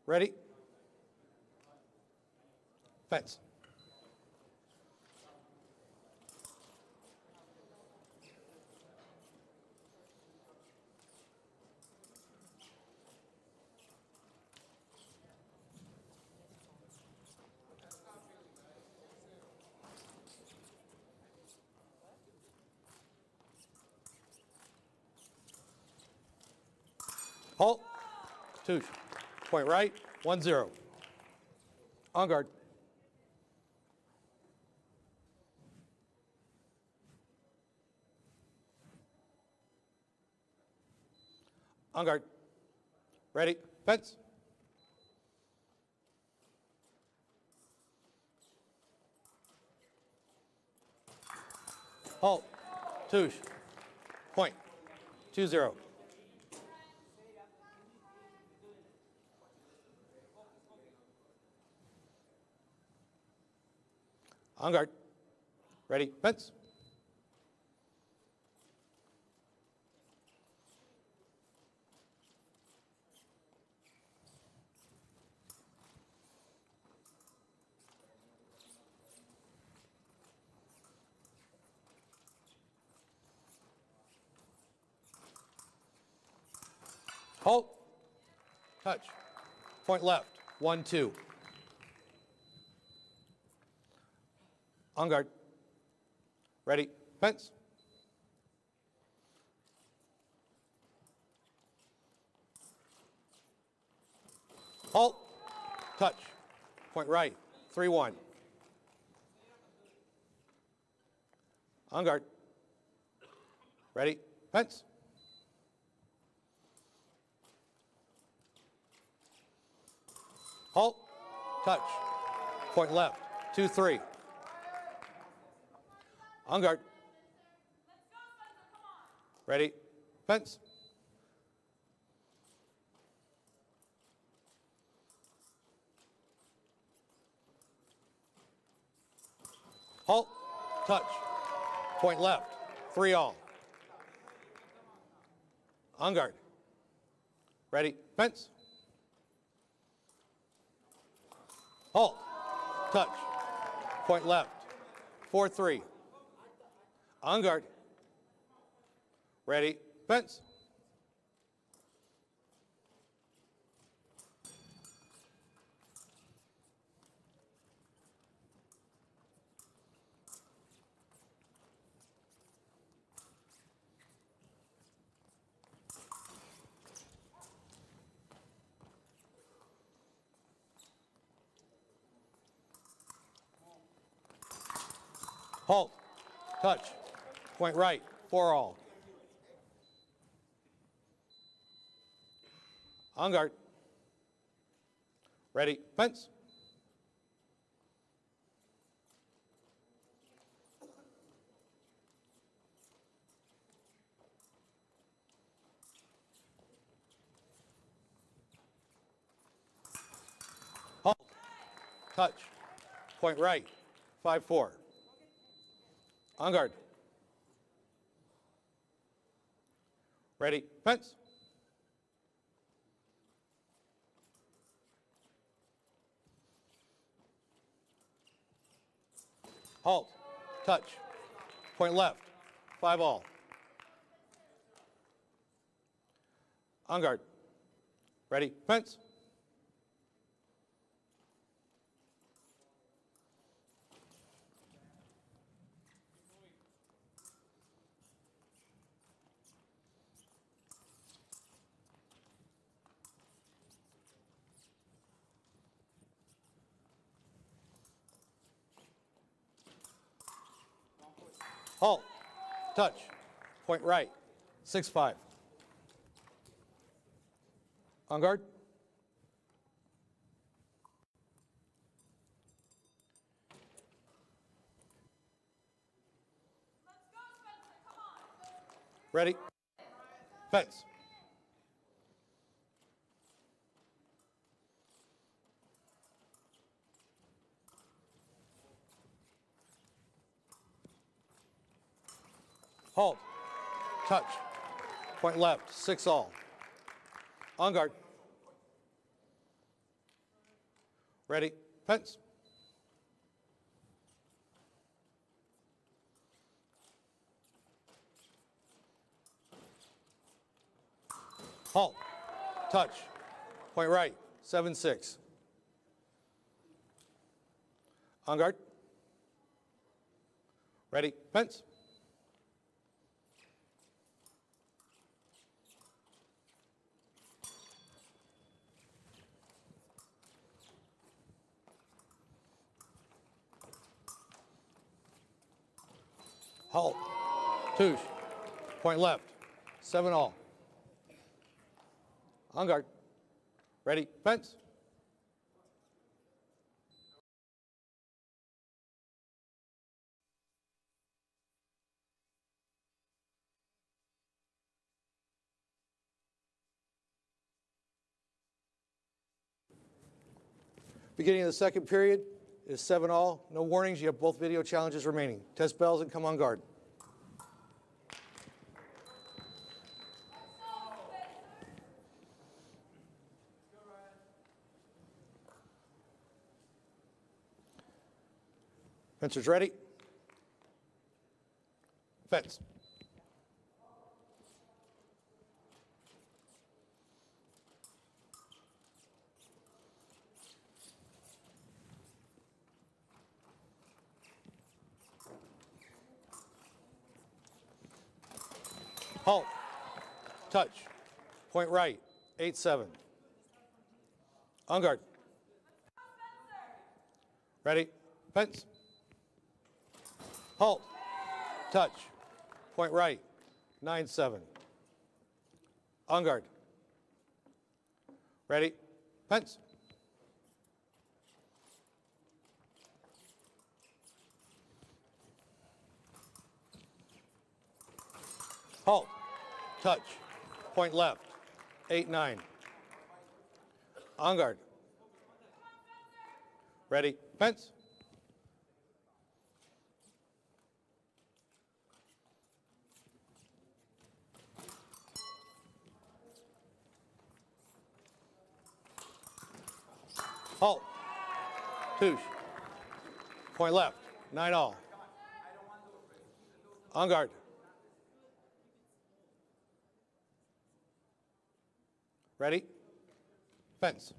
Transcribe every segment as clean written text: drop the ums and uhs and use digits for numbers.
Ready? Fence. Halt. Touche. Point right. 1-0. On guard. On guard. Ready. Fence. Halt. Touche. Point. 2-0. On guard. Ready. Fence. Halt. Touch. Point left. 1-2. On guard. Ready. Fence. Halt. Touch. Point right. 3-1. On guard. Ready. Fence. Halt. Touch. Point left. 2-3. On guard. Ready. Fence. Halt. Touch. Point left. 3-all. On guard. Ready. Fence. Halt. Touch. Point left. 4-3. On guard. Ready. Fence. Halt. Touch. Point right. 4-all. On guard. Ready. Fence. Halt. Touch. Point right. 5-4. On guard. Ready. Fence. Halt. Touch. Point left. 5-all. On guard. Ready. Fence. Halt. Touch. Point right. 6-5. On guard. Ready. Fence. Halt. Touch. Point left. 6-all. On guard. Ready, fence. Halt, touch, point right, 7-6. On guard. Ready, fence. Halt, touche, point left, 7-all. On guard. Ready, fence. Beginning of the second period is 7-all. No warnings. You have both video challenges remaining. Test bells and come on guard. Fencers ready. Fence. Halt. Touch. Point right. 8-7. On guard. Ready. Fence. Halt. Touch. Point right. 9-7. On guard. Ready. Fence. Halt. Touch. Point left. 8-9. On guard. Ready. Fence. Halt. Touche. Point left. 9-all. On guard. Ready? Fence.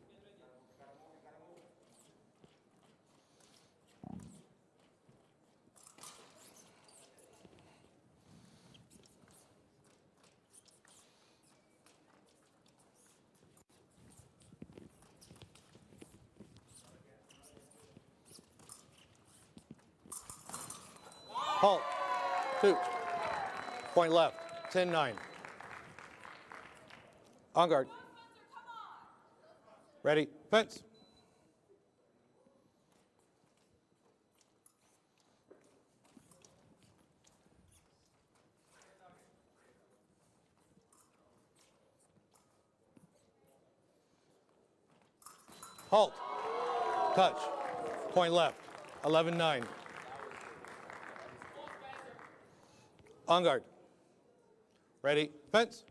Halt. Two. Point left. 10-9. On guard. Ready. Fence. Halt. Touch. Point left. 11-9. On guard. Ready. Fence.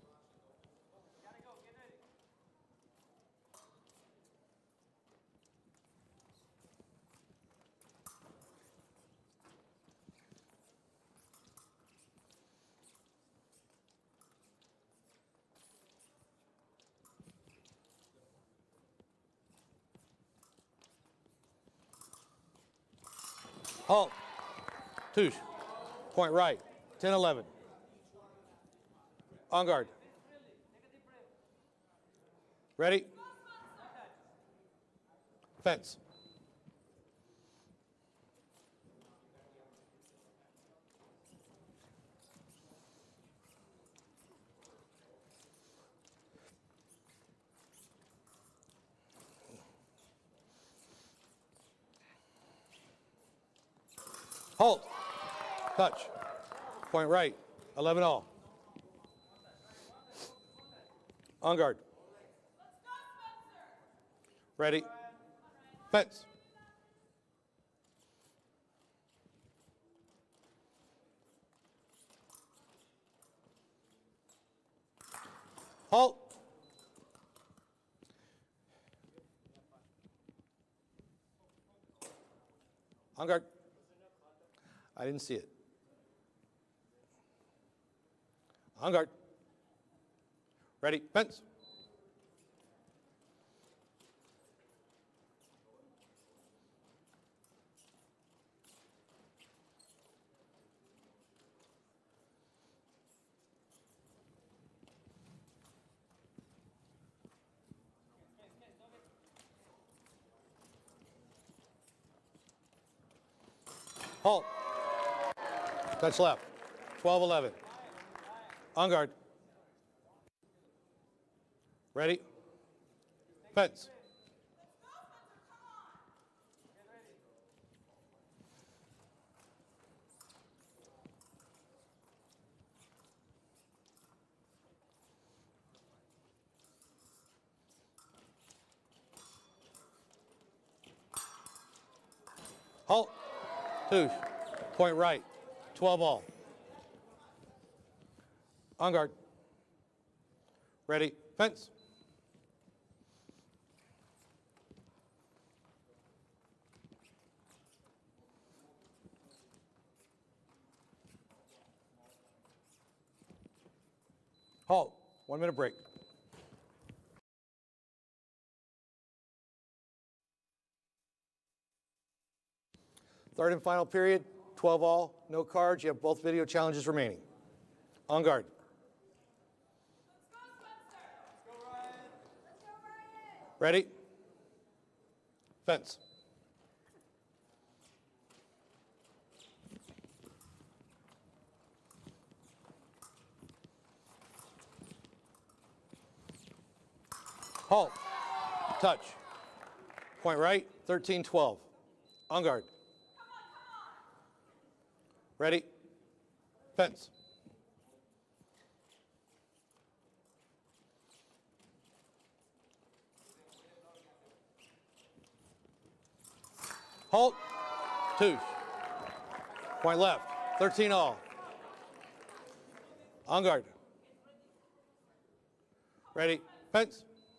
Halt. Touche. Point right. 10-11. On guard. Ready? Fence. Halt. Touch. Point right. 11-all. On guard. Ready. Fence. Halt. On guard. I didn't see it. On guard. Ready, fence. Halt. Touch left. 12-11. On guard. Ready. Fence. Halt. Touche. Point right. 12 all. On guard. Ready. Fence. Halt. 1 minute break. Third and final period, 12 all, no cards. You have both video challenges remaining. On guard. Ready? Fence. Halt. Touch. Point right, 13-12. On guard. Ready? Fence. Halt. Touche. Point left. 13 all. On guard. Ready? Fence.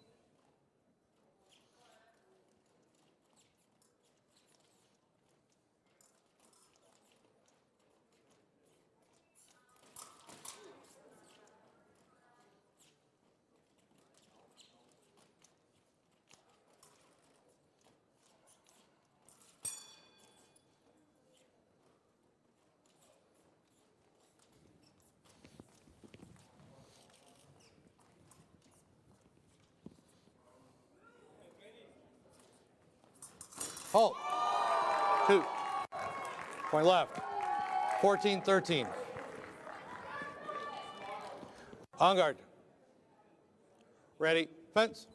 Halt. Two. Point left. 14-13. On guard. Ready. Fence.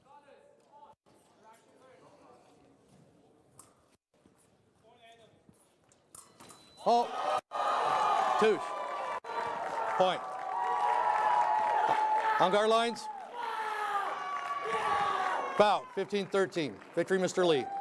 Halt. Touche. Point. On guard lines. Foul. 15-13. Victory, Mr. Lee.